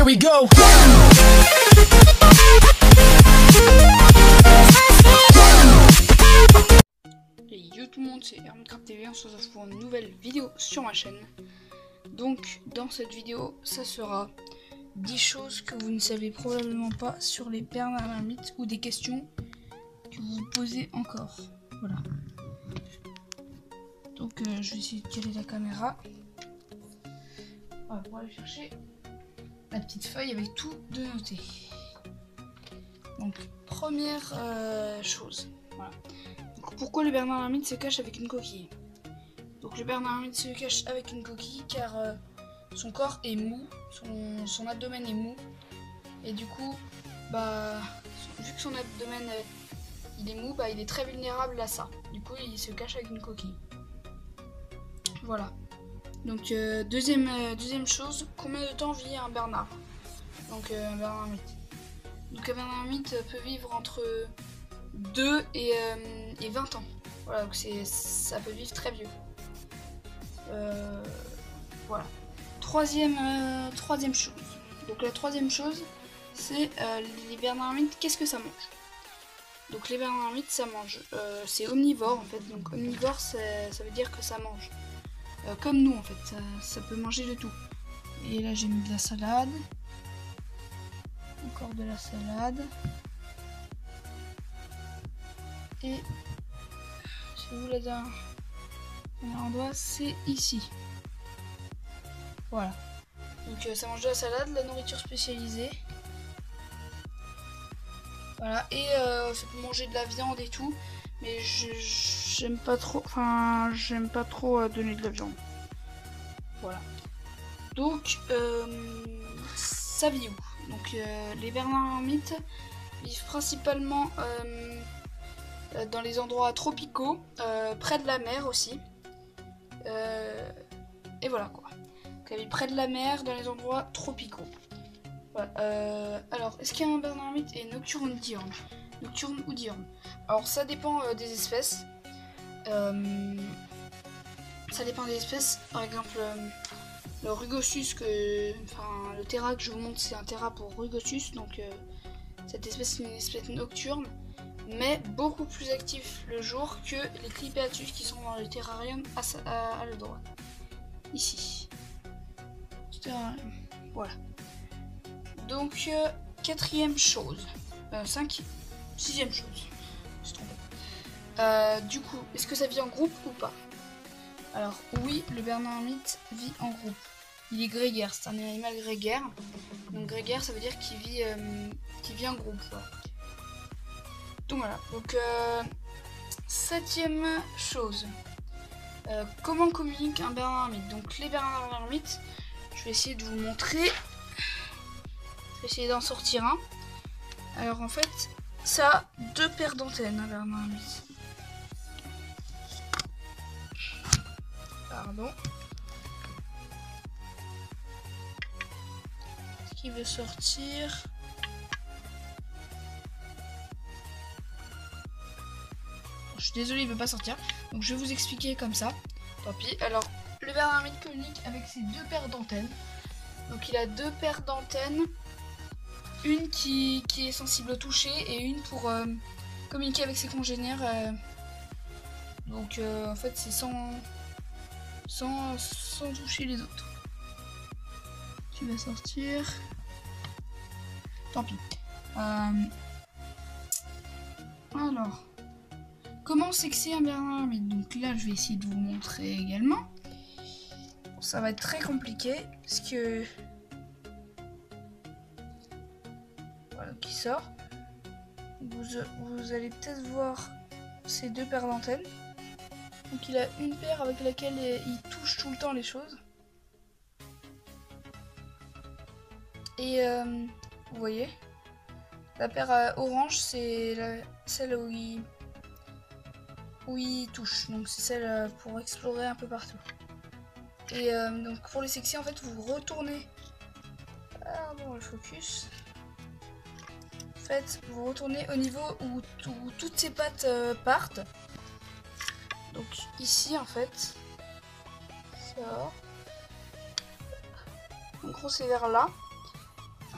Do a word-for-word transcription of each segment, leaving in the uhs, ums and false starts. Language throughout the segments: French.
we go. Et yo tout le monde, c'est Hermitcraft T V, on se retrouve pour une nouvelle vidéo sur ma chaîne. Donc dans cette vidéo, ça sera dix choses que vous ne savez probablement pas sur les Bernard l'Ermite ou des questions que vous vous posez encore. Voilà. Donc euh, je vais essayer de tirer la caméra. Voilà, pour aller chercher la petite feuille avec tout de noté. Donc première euh, chose, voilà. Donc, pourquoi le Bernard l'Ermite se cache avec une coquille? Donc le Bernard l'Ermite se cache avec une coquille car euh, son corps est mou, son, son abdomen est mou, et du coup, bah, vu que son abdomen euh, il est mou, bah, il est très vulnérable à ça. Du coup, il se cache avec une coquille. Voilà. Donc euh, deuxième, euh, deuxième chose, combien de temps vit un Bernard? Donc euh, un Bernard l'Ermite. Donc un Bernard l'Ermite peut vivre entre deux et, euh, et vingt ans. Voilà, donc c'est, ça peut vivre très vieux. Euh, voilà. Troisième, euh, troisième chose. Donc la troisième chose, c'est euh, les Bernard l'Ermite, qu'est-ce que ça mange? Donc les Bernard l'Ermite, ça mange. Euh, c'est omnivore en fait. Donc omnivore, ça veut dire que ça mange. Euh, comme nous en fait, ça, ça peut manger de tout. Et là j'ai mis de la salade. Encore de la salade. Et c'est où la dernière endroit? C'est ici. Voilà. Donc euh, ça mange de la salade, de la nourriture spécialisée. Voilà. Et euh, ça peut manger de la viande et tout. Mais j'aime pas trop. Enfin, j'aime pas trop euh, donner de la viande. Voilà. Donc euh, ça vit où? Donc euh, les Bernard l'Ermite vivent principalement euh, dans les endroits tropicaux, euh, près de la mer aussi. Euh, et voilà quoi. Donc, elle vit près de la mer, dans les endroits tropicaux. Voilà. Euh, alors, est-ce qu'il y a un Bernard l'Ermite et nocturne ou diurne? Nocturne ou diurne? Alors, ça dépend euh, des espèces. Euh, ça dépend des espèces. Par exemple, euh, le Rugosus, que, enfin, le Terra que je vous montre, c'est un Terra pour Rugosus. Donc, euh, cette espèce est une espèce nocturne, mais beaucoup plus actif le jour que les Clipeatus qui sont dans le terrarium à, à, à la droite. Ici. Terrarium. Voilà. Donc, euh, quatrième chose. Euh, cinq. Sixième chose. Je suis trompée. Euh, du coup, est-ce que ça vit en groupe ou pas? Alors, oui, le Bernard l'Ermite vit en groupe. Il est grégaire, c'est un animal grégaire. Donc, grégaire, ça veut dire qu'il vit, euh, qu'il vit en groupe. Voilà. Donc voilà, donc euh, septième chose, euh, comment communique un Bernard l'Ermite? Donc les Bernard l'Ermite, je vais essayer de vous montrer, je vais essayer d'en sortir un. Alors en fait, ça a deux paires d'antennes, un Bernard l'Ermite. Pardon. Est-ce qu'il veut sortir? Je suis désolée, il veut pas sortir. Donc je vais vous expliquer comme ça. Tant pis. Alors, le Bernard l'Ermite communique avec ses deux paires d'antennes. Donc il a deux paires d'antennes. Une qui, qui est sensible au toucher et une pour euh, communiquer avec ses congénères. Euh. Donc euh, en fait c'est sans, sans, sans toucher les autres. Tu vas sortir. Tant pis. Euh. Alors. Comment sexer un Bernard l'Ermite? Donc là, je vais essayer de vous montrer également. Bon, ça va être très compliqué parce que voilà qui sort. Vous, vous allez peut-être voir ces deux paires d'antennes. Donc il a une paire avec laquelle il touche tout le temps les choses. Et euh, vous voyez, la paire euh, orange, c'est celle où il où il touche, donc c'est celle pour explorer un peu partout. Et euh, donc pour les sexy, en fait vous retournez, pardon le focus, en fait vous retournez au niveau où, où toutes ces pattes euh, partent. Donc ici en fait, ça, en gros c'est vers là,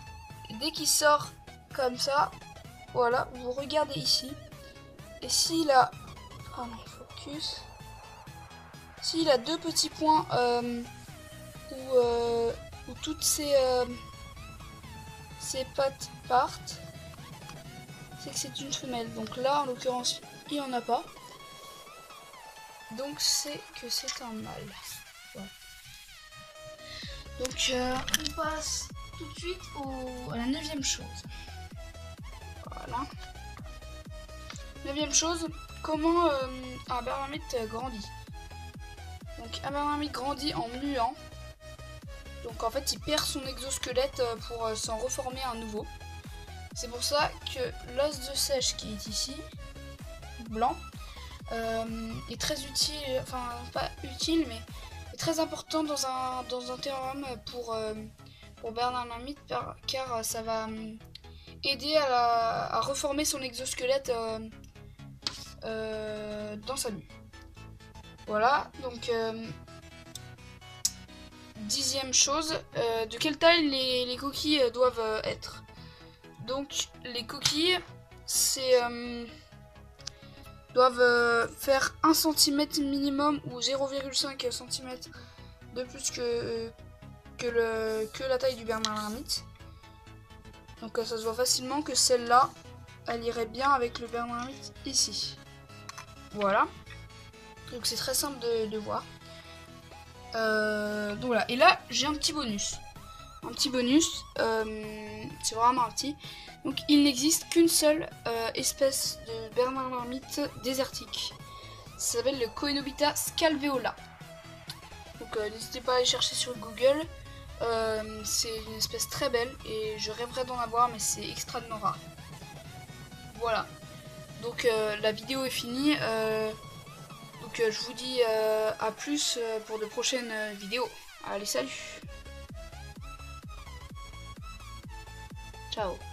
dès qu'il sort comme ça, voilà, vous regardez ici. Et s'il a... Ah non, focus. S'il a deux petits points euh, où, euh, où toutes ces, euh, ces pattes partent, c'est que c'est une femelle. Donc là, en l'occurrence, il n'y en a pas. Donc c'est que c'est un mâle. Voilà. Donc euh, on passe tout de suite au, à la neuvième chose. Voilà. Neuvième chose, comment euh, un bear marmite grandit. Donc un bear marmite grandit en muant. Donc en fait il perd son exosquelette pour euh, s'en reformer un nouveau. C'est pour ça que l'os de sèche qui est ici, blanc, euh, est très utile, enfin pas utile mais est très important dans un, dans un terrarium pour, euh, pour bear marmite car ça va euh, aider à, la, à reformer son exosquelette euh, euh, dans sa nuit. Voilà, donc euh, dixième chose, euh, de quelle taille les, les coquilles doivent être. Donc les coquilles c'est euh, doivent euh, faire un centimètre minimum ou zéro virgule cinq centimètres de plus que, euh, que, le, que la taille du bear marmite. Donc euh, ça se voit facilement que celle-là, elle irait bien avec le bear marmite ici. Voilà. Donc c'est très simple de, de voir. Euh, donc voilà. Et là, j'ai un petit bonus. Un petit bonus. Euh, c'est vraiment un petit. Donc il n'existe qu'une seule euh, espèce de bear marmite désertique. Ça s'appelle le Coenobita scalveola. Donc euh, n'hésitez pas à aller chercher sur Google. Euh, c'est une espèce très belle et je rêverais d'en avoir, mais c'est extrêmement rare. Voilà. Donc euh, la vidéo est finie. Euh, donc euh, je vous dis euh, à plus pour de prochaines vidéos. Allez, salut. Ciao.